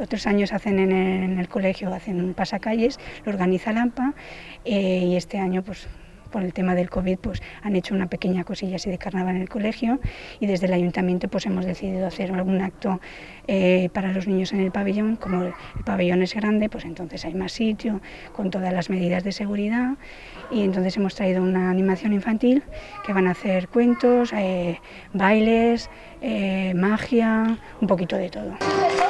otros años hacen en el colegio, hacen un pasacalles, lo organiza la AMPA, y este año pues por el tema del COVID pues han hecho una pequeña cosilla así de carnaval en el colegio, y desde el ayuntamiento pues hemos decidido hacer algún acto para los niños en el pabellón. Como el pabellón es grande, pues entonces hay más sitio con todas las medidas de seguridad, y entonces hemos traído una animación infantil que van a hacer cuentos, bailes, magia, un poquito de todo.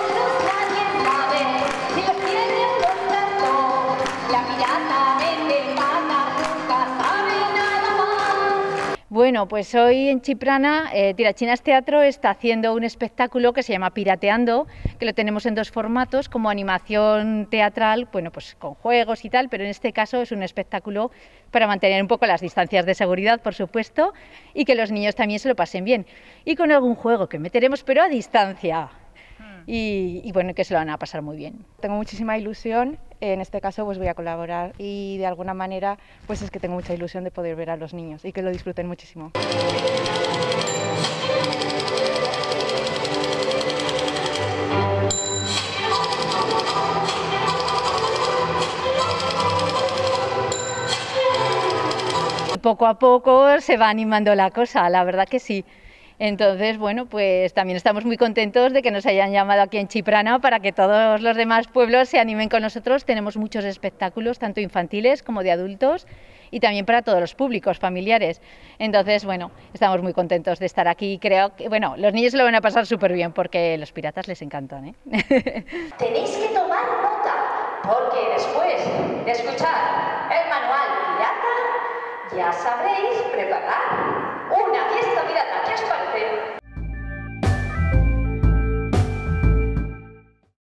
Bueno, pues hoy en Chiprana Tirachinas Teatro está haciendo un espectáculo que se llama Pirateando, que lo tenemos en dos formatos, como animación teatral, bueno, pues con juegos y tal, pero en este caso es un espectáculo para mantener un poco las distancias de seguridad, por supuesto, y que los niños también se lo pasen bien. Y con algún juego que meteremos, pero a distancia. Y bueno, que se lo van a pasar muy bien. Tengo muchísima ilusión, en este caso pues voy a colaborar, y de alguna manera pues es que tengo mucha ilusión de poder ver a los niños y que lo disfruten muchísimo. Poco a poco se va animando la cosa, la verdad que sí. Entonces, bueno, pues también estamos muy contentos de que nos hayan llamado aquí en Chiprana para que todos los demás pueblos se animen con nosotros. Tenemos muchos espectáculos, tanto infantiles como de adultos, y también para todos los públicos familiares. Entonces, bueno, estamos muy contentos de estar aquí. Creo que, bueno, los niños se lo van a pasar súper bien porque los piratas les encantan, ¿eh? Tenéis que tomar nota, porque después de escuchar el manual pirata, ya sabréis preparar